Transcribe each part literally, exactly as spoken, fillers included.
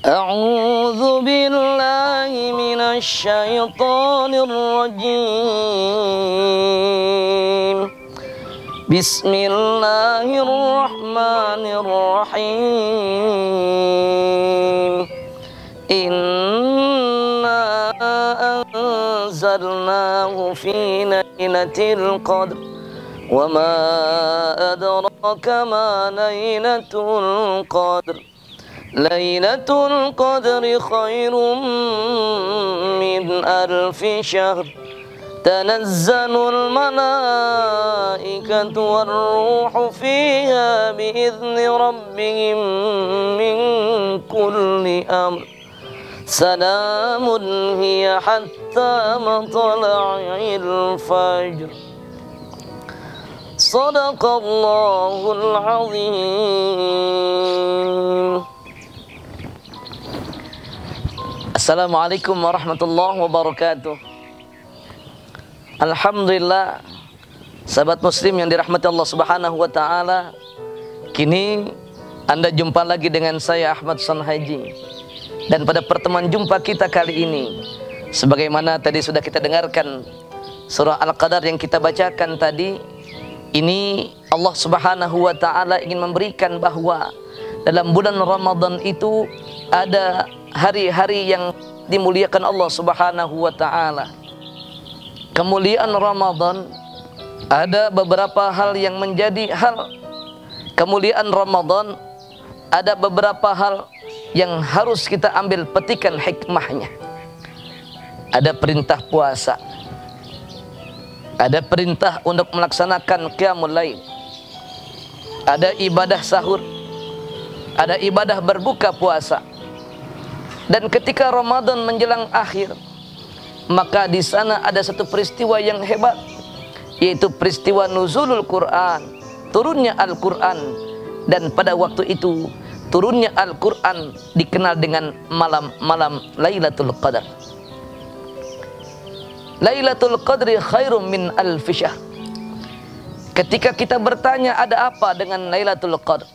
A'udzu billahi minasy syaithanir rajim. Bismillahirrahmanirrahim. Inna anzalnahu fi lailatul qadr wa ma adraka ma lailatul qadr. Lailatul qadri khairum min alfi syahr. Tanazzalul malaikatu war-ruhu fiha bi'izni rabbihim min kulli amr. Salamun hiya hatta matla'il fajr. Sadaqallahul azim. Assalamualaikum warahmatullahi wabarakatuh. Alhamdulillah, sahabat muslim yang dirahmati Allah subhanahu wa ta'ala, kini Anda jumpa lagi dengan saya Ahmad Sonhaji. Dan pada pertemuan jumpa kita kali ini, sebagaimana tadi sudah kita dengarkan surah Al-Qadar yang kita bacakan tadi, ini Allah subhanahu wa ta'ala ingin memberikan bahwa dalam bulan Ramadan itu ada hari-hari yang dimuliakan Allah subhanahu wa ta'ala. Kemuliaan Ramadan, ada beberapa hal yang menjadi hal kemuliaan Ramadan, ada beberapa hal yang harus kita ambil petikan hikmahnya. Ada perintah puasa, ada perintah untuk melaksanakan qiyamul lail, ada ibadah sahur, ada ibadah berbuka puasa. Dan ketika Ramadan menjelang akhir, maka di sana ada satu peristiwa yang hebat, yaitu peristiwa nuzulul Quran, turunnya Al-Quran. Dan pada waktu itu turunnya Al-Quran dikenal dengan malam-malam Lailatul Qadar. Lailatul Qadri khairum min alfi syahr. Ketika kita bertanya ada apa dengan Lailatul Qadar,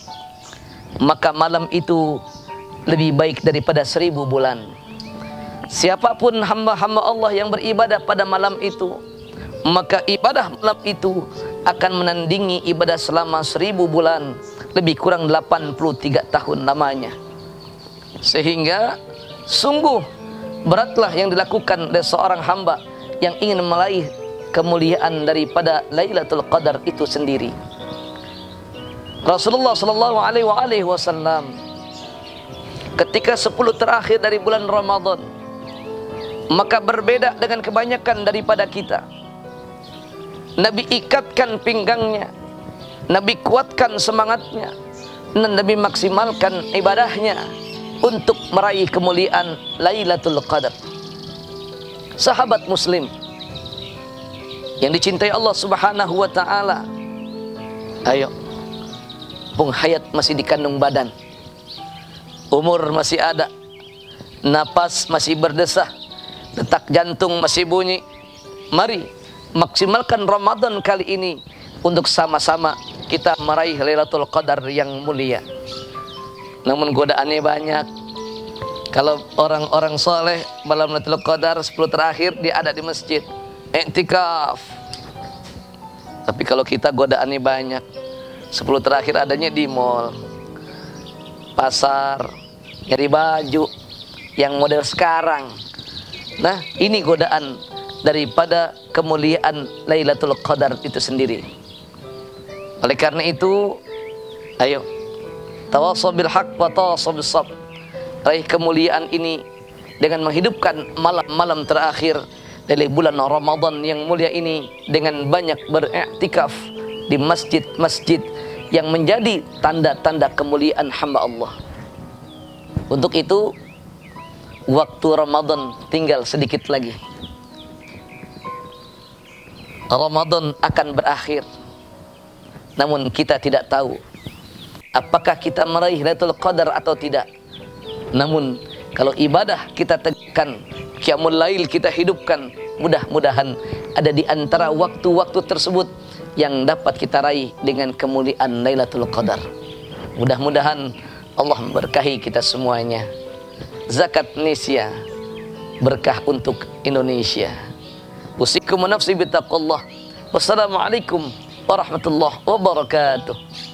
maka malam itu lebih baik daripada seribu bulan. Siapapun hamba-hamba Allah yang beribadah pada malam itu, maka ibadah malam itu akan menandingi ibadah selama seribu bulan, lebih kurang delapan puluh tiga tahun lamanya. Sehingga sungguh beratlah yang dilakukan oleh seorang hamba yang ingin meraih kemuliaan daripada Lailatul Qadar itu sendiri. Rasulullah sallallahu alaihi wasallam ketika sepuluh terakhir dari bulan Ramadan, maka berbeda dengan kebanyakan daripada kita. Nabi ikatkan pinggangnya, Nabi kuatkan semangatnya, dan Nabi maksimalkan ibadahnya untuk meraih kemuliaan Lailatul Qadar. Sahabat muslim yang dicintai Allah subhanahu wa ta'ala, ayo, pung hayat masih dikandung badan, umur masih ada, napas masih berdesah, detak jantung masih bunyi. Mari maksimalkan Ramadan kali ini untuk sama-sama kita meraih Lailatul Qadar yang mulia. Namun godaannya banyak. Kalau orang-orang soleh malam Lailatul Qadar sepuluh terakhir dia ada di masjid i'tikaf. Tapi kalau kita godaannya banyak, sepuluh terakhir adanya di mall, pasar, nyari baju yang model sekarang. Nah, ini godaan daripada kemuliaan Lailatul Qadar itu sendiri. Oleh karena itu, ayo, tawassaw bil haqq wa tawassaw bis sabr. Raih kemuliaan ini dengan menghidupkan malam-malam terakhir dari bulan Ramadan yang mulia ini dengan banyak beriktikaf di masjid-masjid yang menjadi tanda-tanda kemuliaan hamba Allah. Untuk itu, waktu Ramadan tinggal sedikit lagi. Ramadan akan berakhir, namun kita tidak tahu apakah kita meraih Lailatul Qadar atau tidak. Namun kalau ibadah kita tegakkan, qiyamul lail kita hidupkan, mudah-mudahan ada di antara waktu-waktu tersebut yang dapat kita raih dengan kemuliaan Lailatul Qadar. Mudah-mudahan Allah memberkahi kita semuanya. Zakat Indonesia, berkah untuk Indonesia. Usikum nafsi bittaqullah. Wassalamualaikum warahmatullahi wabarakatuh.